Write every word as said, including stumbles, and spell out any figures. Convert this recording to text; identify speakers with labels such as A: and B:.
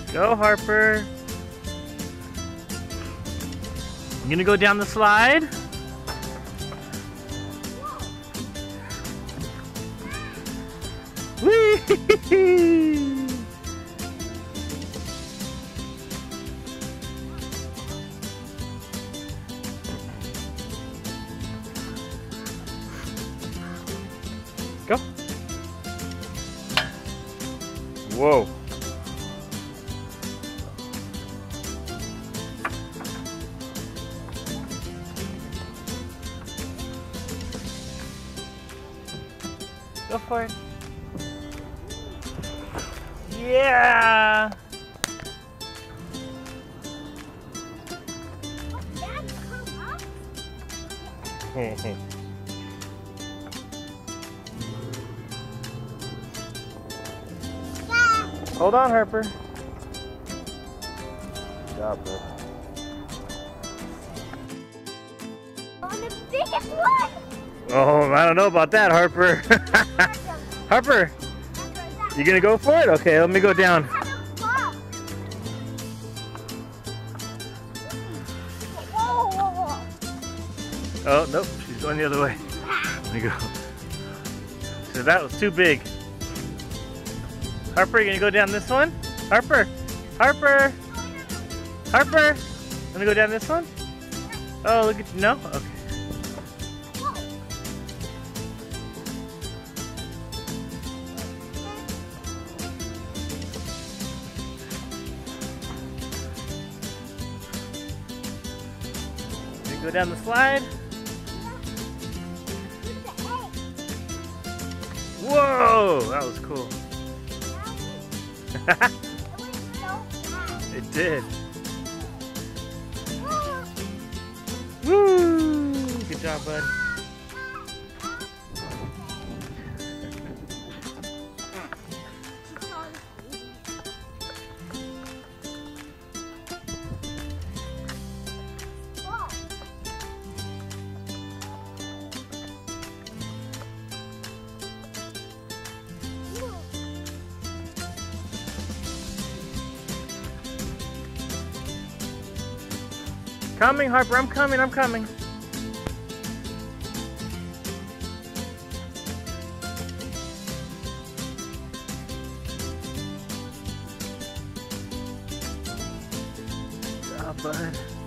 A: Go, Harper. You gonna go down the slide? Whee! Go. Whoa. Go for it. Yeah. Hold on, Harper. Good job, bud.
B: On the biggest one.
A: Oh, I don't know about that, Harper. Harper, you gonna go for it? Okay, let me go down. Oh, nope, she's going the other way. Let me go. So that was too big. Harper, you gonna go down this one? Harper, Harper, Harper, gonna go down this one? Oh, look at you. No? Okay. You go down the slide. Whoa, that was cool. It did. Woo! Good job, bud. Coming, Harper, I'm coming, I'm coming. Good job, bud.